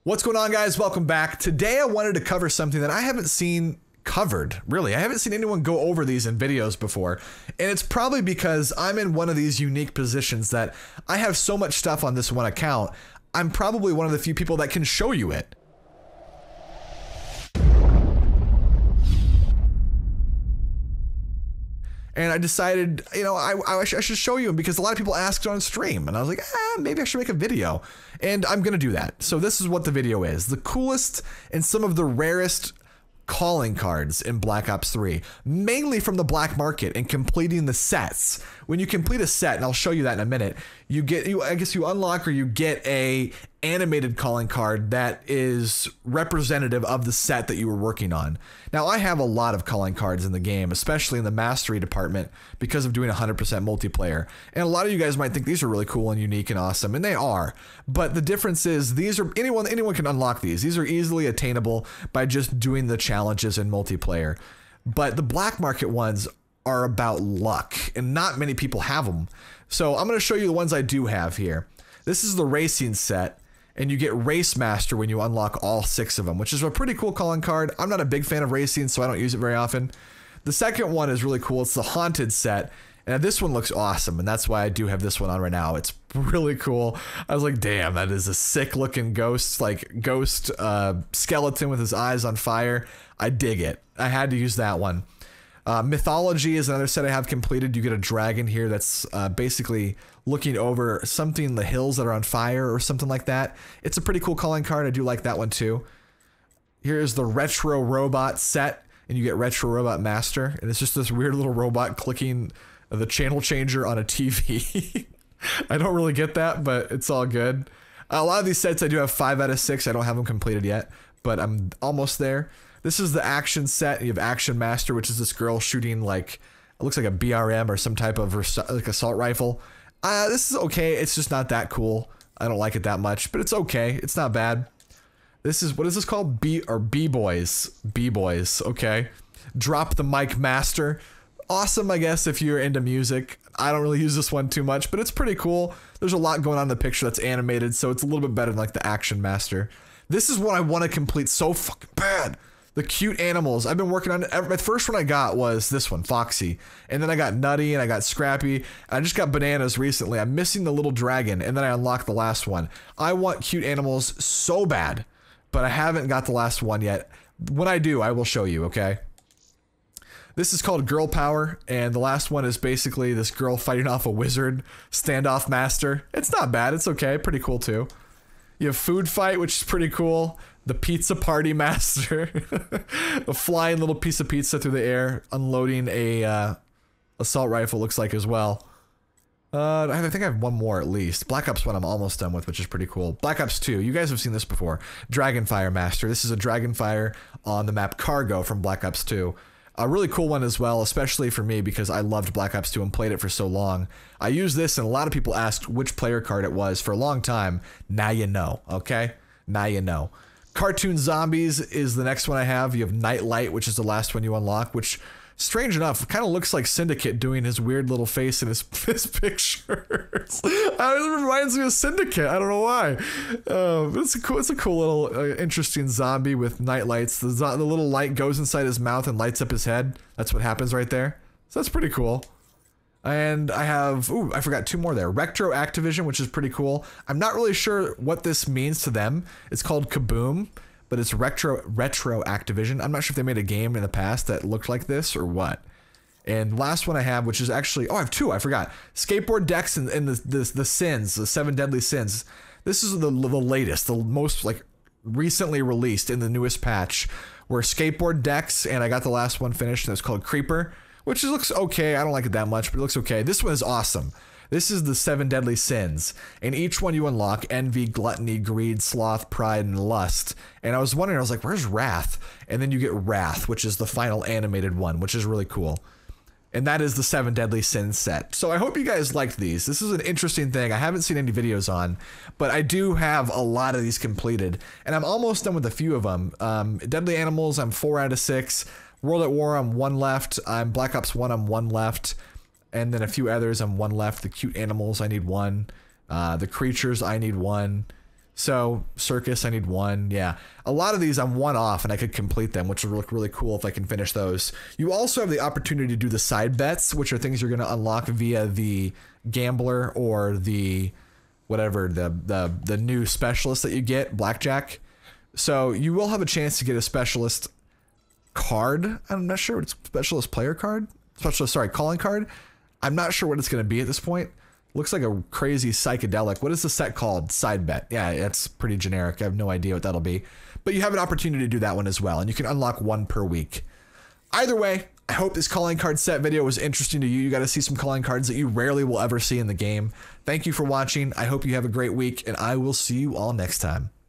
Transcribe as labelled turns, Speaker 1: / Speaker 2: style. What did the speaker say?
Speaker 1: What's going on, guys? Welcome back. Today I wanted to cover something that I haven't seen covered, really. I haven't seen anyone go over these in videos before, and it's probably because I'm in one of these unique positions that I have so much stuff on this one account. I'm probably one of the few people that can show you it. And I decided, you know, I should show you because a lot of people asked on stream, and I was like, maybe I should make a video, and I'm gonna do that. So this is what the video is: the coolest and some of the rarest calling cards in Black Ops 3, mainly from the black market, and completing the sets. When you complete a set, and I'll show you that in a minute, I guess you unlock or you get a animated calling card that is representative of the set that you were working on. Now, I have a lot of calling cards in the game, especially in the mastery department, because of doing 100% multiplayer. And a lot of you guys might think these are really cool and unique and awesome, and they are. But the difference is these are anyone can unlock these. These are easily attainable by just doing the challenges in multiplayer. But the black market ones are about luck, and not many people have them. So I'm going to show you the ones I do have here. This is the racing set. And you get Race Master when you unlock all 6 of them, which is a pretty cool calling card. I'm not a big fan of racing, so I don't use it very often. The second one is really cool. It's the Haunted set. And this one looks awesome, and that's why I do have this one on right now. It's really cool. I was like, damn, that is a sick looking ghost skeleton with his eyes on fire. I dig it. I had to use that one. Mythology is another set I have completed. You get a dragon here that's basically looking over something, the hills that are on fire or something like that. It's a pretty cool calling card. I do like that one too. Here's the Retro Robot set, and you get Retro Robot Master, and it's just this weird little robot clicking the channel changer on a TV. I don't really get that, but it's all good. A lot of these sets I do have 5 out of 6. I don't have them completed yet, but I'm almost there. This is the action set. You have Action Master, which is this girl shooting like, it looks like a BRM or some type of like assault rifle. This is okay. It's just not that cool. I don't like it that much, but it's okay. It's not bad. This is, what is this called? B-Boys. B-Boys, okay. Drop the Mic Master. Awesome, I guess, if you're into music. I don't really use this one too much, but it's pretty cool. There's a lot going on in the picture that's animated, so it's a little bit better than like the Action Master. This is what I want to complete so fucking bad. The cute animals. I've been working on it. My first one I got was this one, Foxy. And then I got Nutty and I got Scrappy. And I just got Bananas recently. I'm missing the little dragon, and then I unlocked the last one. I want cute animals so bad, but I haven't got the last one yet. When I do, I will show you, okay? This is called Girl Power, and the last one is basically this girl fighting off a wizard, Standoff Master. It's not bad. It's okay. Pretty cool too. You have Food Fight, which is pretty cool. The Pizza Party Master, a flying little piece of pizza through the air, unloading a assault rifle, looks like, as well. I think I have one more at least. Black Ops 1 I'm almost done with, which is pretty cool. Black Ops 2, you guys have seen this before. Dragonfire Master. This is a Dragonfire on the map Cargo from Black Ops 2. A really cool one as well, especially for me because I loved Black Ops 2 and played it for so long. I used this, and a lot of people asked which player card it was for a long time. Now you know, okay? Now you know. Cartoon Zombies is the next one I have. You have Nightlight, which is the last one you unlock, which, strange enough, kind of looks like Syndicate doing his weird little face in his pictures. It reminds me of Syndicate. I don't know why. It's a cool little interesting zombie with nightlights. The little light goes inside his mouth and lights up his head. That's what happens right there. So that's pretty cool. And I have, I forgot 2 more there. Retro Activision, which is pretty cool. I'm not really sure what this means to them. It's called Kaboom, but it's Retro Activision. I'm not sure if they made a game in the past that looked like this or what. And last one I have, which is actually, I have 2, I forgot. Skateboard Decks and the Sins, the 7 Deadly Sins. This is the latest, the most like recently released in the newest patch, where Skateboard Decks, and I got the last one finished, and it's called Creeper, which looks okay. I don't like it that much, but it looks okay. This one is awesome. This is the 7 Deadly Sins, and each one you unlock: envy, gluttony, greed, sloth, pride, and lust. And I was wondering, I was like, where's Wrath? And then you get Wrath, which is the final animated one, which is really cool. And that is the 7 Deadly Sins set. So I hope you guys liked these. This is an interesting thing I haven't seen any videos on, but I do have a lot of these completed, and I'm almost done with a few of them. Deadly Animals, I'm 4 out of 6. World at War, I'm 1 left. I'm Black Ops 1, I'm 1 left. And then a few others, I'm 1 left. The Cute Animals, I need 1. The Creatures, I need 1. So circus, I need 1. Yeah. A lot of these I'm 1 off and I could complete them, which will look really cool if I can finish those. You also have the opportunity to do the side bets, which are things you're going to unlock via the gambler or the whatever, the new specialist that you get, blackjack. So you will have a chance to get a specialist card. I'm not sure what it's, specialist player card, calling card. I'm not sure what it's going to be at this point. Looks like a crazy psychedelic. What is the set called? Side bet. Yeah, it's pretty generic. I have no idea what that'll be. But you have an opportunity to do that one as well, and you can unlock 1 per week. Either way, I hope this calling card set video was interesting to you. You got to see some calling cards that you rarely will ever see in the game. Thank you for watching. I hope you have a great week, and I will see you all next time.